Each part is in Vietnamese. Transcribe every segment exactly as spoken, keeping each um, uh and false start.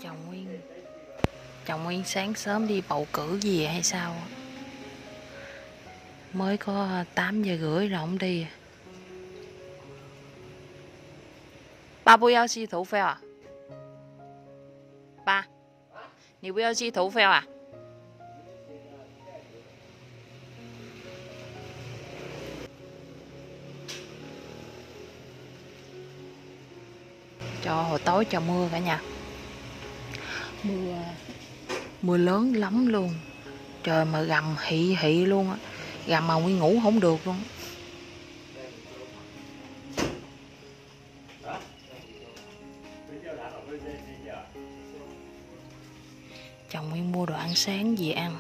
Chồng Nguyên Chồng Nguyên sáng sớm đi bầu cử gì hay sao? Mới có tám giờ rưỡi rồi ông đi. Ba不要洗头发啊？爸，你不要洗头发啊？ Cho hồi tối trời mưa cả nhà. Mưa Mưa lớn lắm luôn. Trời mà gầm hị hị luôn á. Gầm mà Nguyên ngủ không được luôn. Chồng Nguyên mua đồ ăn sáng gì ăn.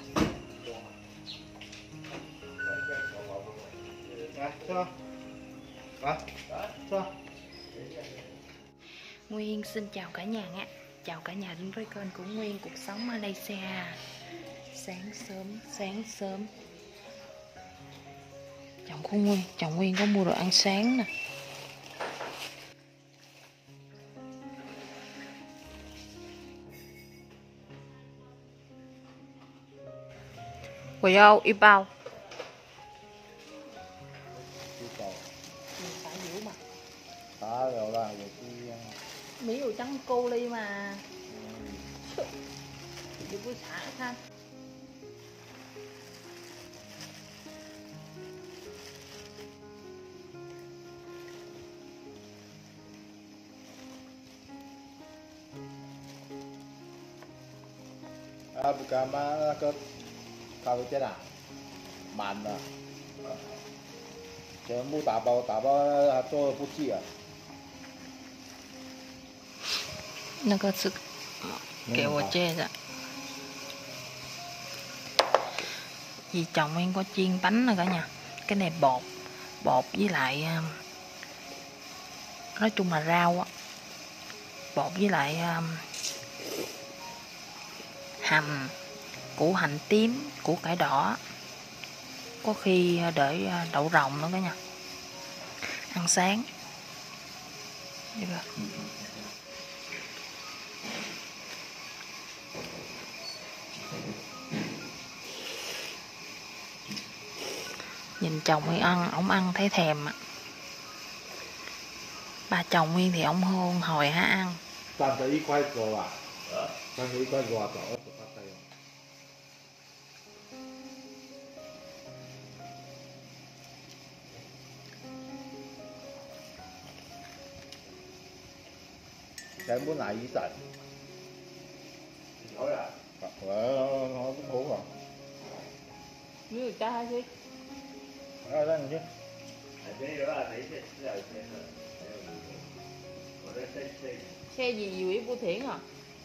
Nguyên xin chào cả nhà nha. Chào cả nhà đến với kênh của Nguyên Cuộc Sống Malaysia. Sáng sớm, sáng sớm Chồng của Nguyên, chồng Nguyên có mua đồ ăn sáng nè. Quỳ đâu, y bao. Phải giữ mà. Đó rồi là rồi đi Mỹ đồ trắng cô ly mà. Đừng có xả ha. à bukan mah ke kalau chết à mặn à全部打包打包做不记啊。 那个是给我借的。Vì chồng em có chiên bánh nè cả nhà. Cái này bột Bột với lại nói chung là rau á. Bột với lại hành, củ hành tím, củ cải đỏ. Có khi để đậu rồng nữa cả nhà. Ăn sáng. Nhìn chồng Nguyên ăn, ổng ăn thấy thèm ạ. Ba chồng Nguyên thì ổng hôn hồi hả ăn. Tăng tới một块多啊？tăng tới một块多找二十八块哦。全部拿一袋。有呀。我我不好啊。 Miếng người ta hay gì? À, đây chứ. Xe gì gì Ủy Vô Thiển à?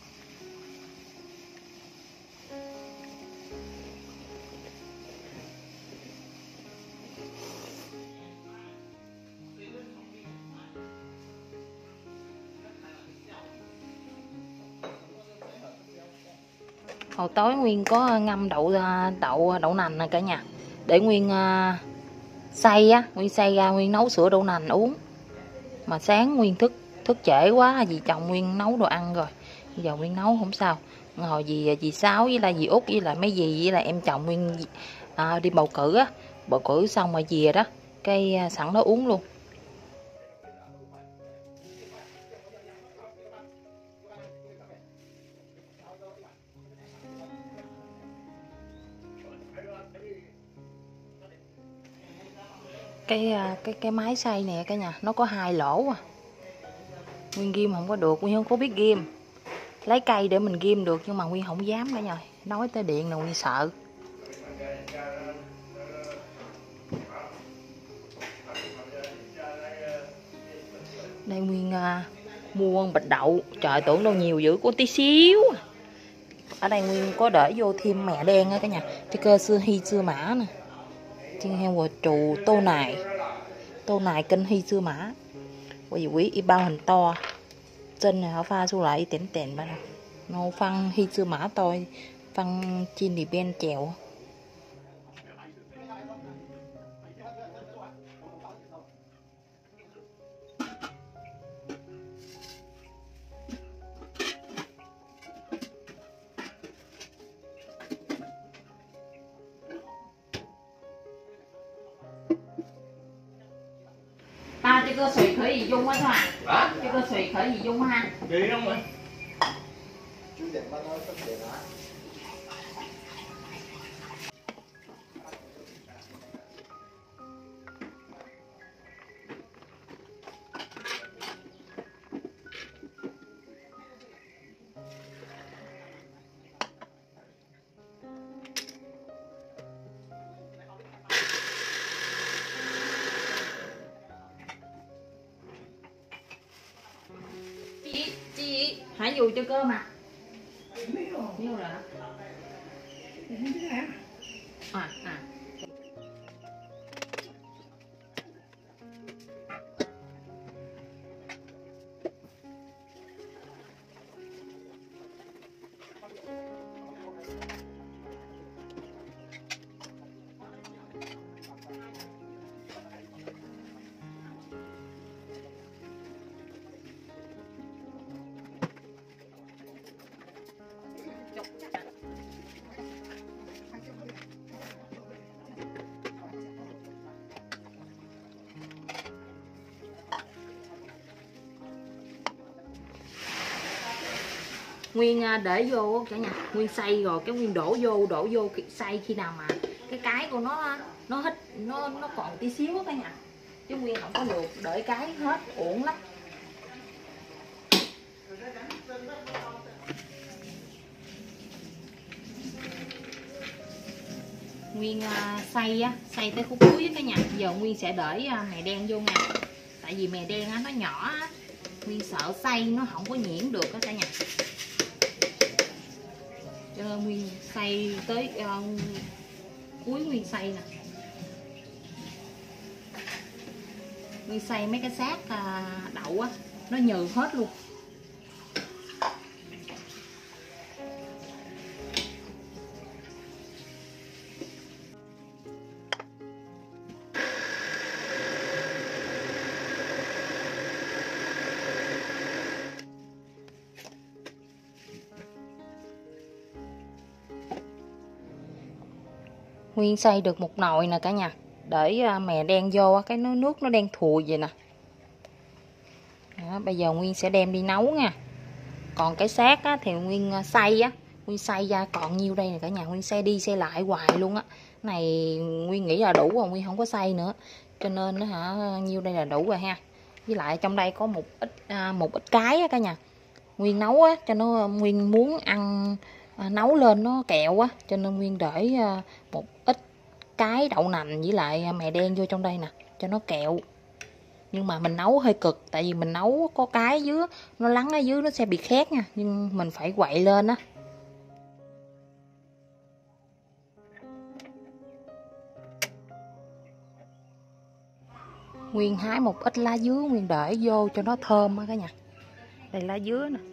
Hồi tối Nguyên có ngâm đậu đậu đậu nành nè cả nhà. Để Nguyên uh, xay á, Nguyên xay ra Nguyên nấu sữa đậu nành uống. Mà sáng Nguyên thức thức trễ quá vì chồng Nguyên nấu đồ ăn rồi. Bây giờ Nguyên nấu không sao. Hồi dì dì Sáu với lại dì Út với lại mấy dì với lại em chồng Nguyên à, đi bầu cử á, bầu cử xong rồi về đó, cái sẵn đó uống luôn. Cái cái cái máy xay nè cả nhà, nó có hai lỗ à. Nguyên ghim không có được, Nguyên không có biết ghim. Lấy cây để mình ghim được nhưng mà Nguyên không dám cả nhà. Nói tới điện là Nguyên sợ. Đây Nguyên uh, mua bịch đậu. Trời tưởng đâu nhiều dữ, có tí xíu. Ở đây Nguyên có để vô thêm mè đen á cả nhà. Cái cơ xưa hy xưa mã nè. Chiên heo quà trù tô nài. Tô nài kênh hy xưa mã. Quỳ quý y bao hình to. Trên này họ pha xuống lại tẻn tẻn ba đâu. Nó phân hy xưa mã tôi. Phân chiên đi bên chèo. 個水可以用啊，是吧？啊？這個水可以用嗎？ 可以用啊。九點半到十點啊。 chị chị hãy dù cho cơm à? Nhiêu rồi? À à. Nguyên để vô cả nhà, Nguyên xay rồi cái Nguyên đổ vô đổ vô xay khi nào mà cái cái của nó nó hết nó nó còn tí xíu cả nhà, chứ Nguyên không có được đợi cái hết uổng lắm. Nguyên xay á xay tới khúc cuối cả nhà. Giờ Nguyên sẽ để mè đen vô nha, tại vì mè đen á nó nhỏ á, Nguyên sợ xay nó không có nhuyễn được đó cả nhà, cho nên Nguyên xay tới uh, cuối Nguyên xay nè. Nguyên xay mấy cái xác uh, đậu á nó nhừ hết luôn. Nguyên xay được một nồi nè cả nhà, để mè đen vô cái nó nước nó đen thùi vậy nè. Đó, bây giờ Nguyên sẽ đem đi nấu nha. Còn cái xác á, thì Nguyên xay á, Nguyên xay ra còn nhiêu đây nè cả nhà, Nguyên xay đi xay lại hoài luôn á. Này Nguyên nghĩ là đủ rồi, Nguyên không có xay nữa, cho nên nó hả nhiêu đây là đủ rồi ha. Với lại trong đây có một ít à, một ít cái á cả nhà. Nguyên nấu á cho nó Nguyên muốn ăn à, nấu lên nó kẹo á, cho nên Nguyên để à, một ít cái đậu nành với lại mè đen vô trong đây nè cho nó kẹo. Nhưng mà mình nấu hơi cực, tại vì mình nấu có cái dưới nó lắng ở dưới nó sẽ bị khét nha, nhưng mình phải quậy lên á. Nguyên hái một ít lá dứa Nguyên để vô cho nó thơm á cả nhà. Đây lá dứa nè.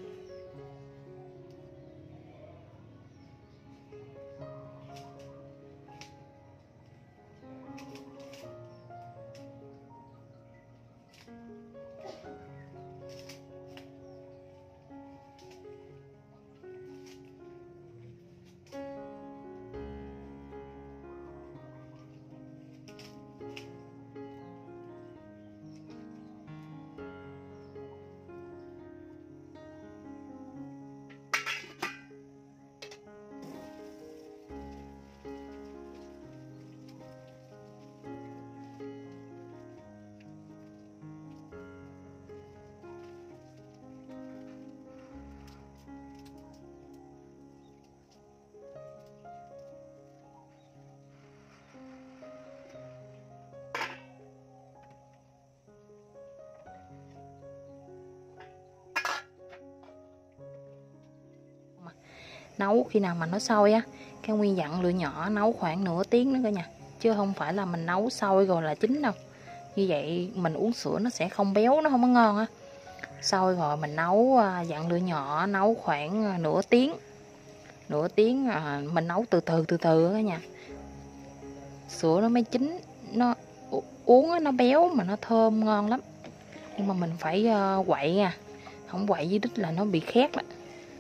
Nấu khi nào mà nó sôi á, cái Nguyên dặn lửa nhỏ nấu khoảng nửa tiếng nữa cả nhà, chứ không phải là mình nấu sôi rồi là chín đâu. Như vậy mình uống sữa nó sẽ không béo, nó không có ngon á. Sôi rồi mình nấu dặn lửa nhỏ nấu khoảng nửa tiếng. Nửa tiếng mình nấu từ từ từ từ cả nhà. Sữa nó mới chín, nó uống nó béo mà nó thơm ngon lắm. Nhưng mà mình phải quậy nha, không quậy với đít là nó bị khét đó.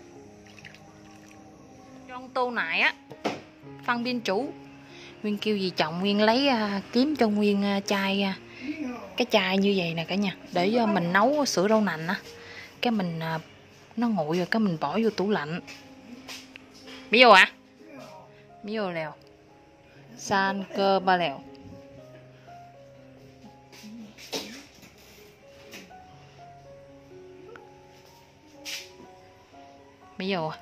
Trong tô này á, phân biên chủ Nguyên kêu gì chồng Nguyên lấy uh, kiếm cho Nguyên uh, chai uh, cái chai như vậy nè cả nhà, để mình nấu sữa đậu nành á, cái mình nó nguội rồi cái mình bỏ vô tủ lạnh. Biết vô ạ? À? Biết vô lèo. San cơ ba lèo. Biết vô à?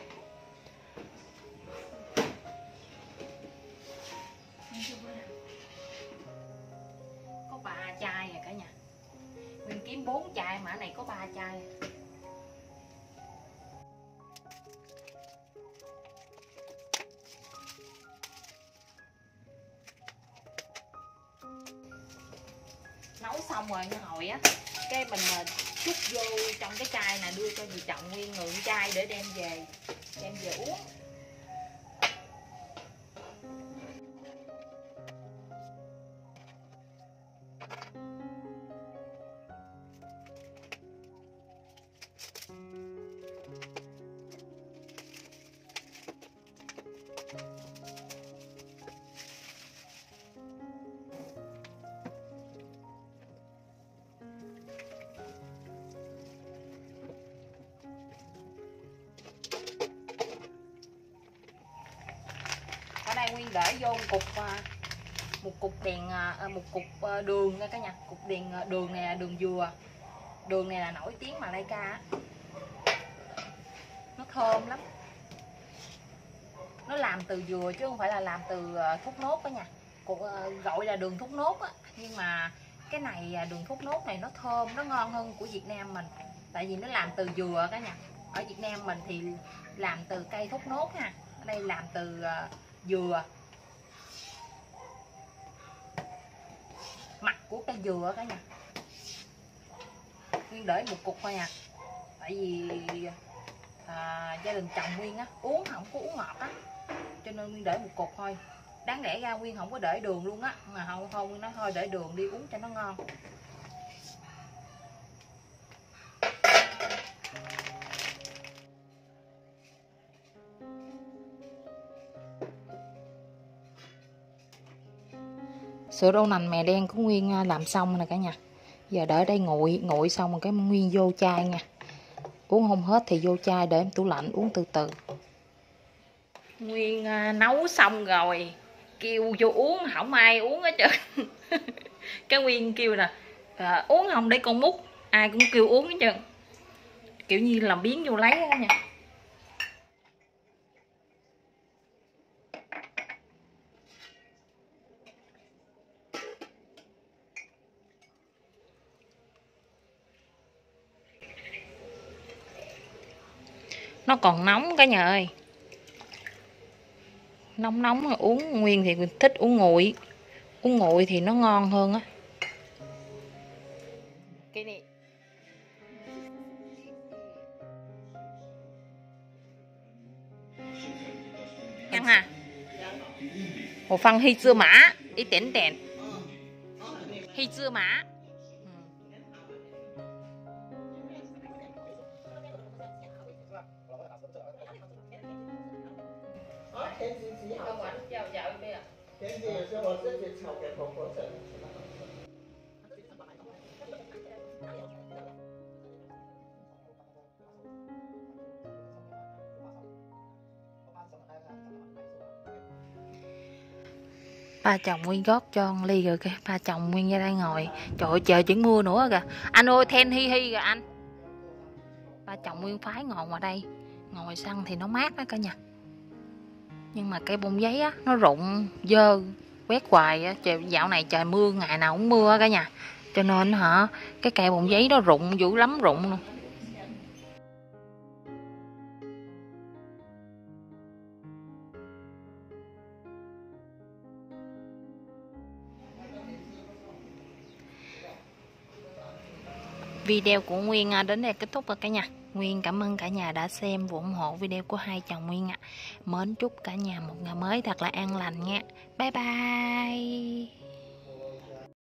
Có ba chai à cả nhà. Mình kiếm bốn chai mà này có ba chai. Nấu xong rồi như hồi á, cái mình chút vô trong cái chai này, đưa cho dì Trọng nguyên ngượng chai để đem về đem về uống. Ở đây Nguyên để vô một cục một cục đèn một cục đường nha cả nhà. Cục đèn đường này là đường dừa. Đường này là nổi tiếng Malaysia á. Nó thơm lắm. Nó làm từ dừa chứ không phải là làm từ thốt nốt đó nha. Gọi là đường thốt nốt á, nhưng mà cái này đường thốt nốt này nó thơm, nó ngon hơn của Việt Nam mình. Tại vì nó làm từ dừa cả nhà. Ở Việt Nam mình thì làm từ cây thốt nốt ha. Ở đây làm từ uh, dừa. Mặt của cây dừa cả nhà. Nguyên để một cục thôi à. Tại vì à, gia đình chồng Nguyên á uống không có uống ngọt á, cho nên Nguyên để một cục thôi. Đáng lẽ ra Nguyên không có để đường luôn á, mà không không Nguyên nói thôi để đường đi uống cho nó ngon. Sữa đậu nành mè đen của Nguyên làm xong nè cả nhà. Giờ để đây nguội, nguội xong rồi cái Nguyên vô chai nha. Uống không hết thì vô chai để em tủ lạnh uống từ từ. Nguyên nấu xong rồi kêu vô uống, không ai uống hết trơn. Cái Nguyên kêu nè, à, uống không để con múc, ai cũng kêu uống hết trơn. Kiểu như làm biến vô lấy đó nha. Nó còn nóng cả nhà ơi. Nóng nóng uống. Nguyên thì thích uống nguội. Uống nguội thì nó ngon hơn á. Cái này ăn ha. Một phần hy dưa mã ít点点. Hy dưa mã. Ba chồng Nguyên góp cho một ly rồi kìa. Ba chồng Nguyên ra đây ngồi. Trời ơi trời chuyển mưa nữa kìa. Anh ơi then hi hi kìa anh. Ba chồng Nguyên phái ngồi ngoài đây. Ngồi sân thì nó mát đó cả nhà. Nhưng mà cây bông giấy á, nó rụng dơ quét hoài á. Trời, dạo này trời mưa, ngày nào cũng mưa cả nhà. Cho nên hả, cái cây bông giấy nó rụng dữ lắm, rụng luôn. Video của Nguyên đến đây kết thúc rồi cả nhà. Nguyên cảm ơn cả nhà đã xem và ủng hộ video của hai chồng Nguyên ạ. Mến chúc cả nhà một ngày mới thật là an lành nha. Bye bye.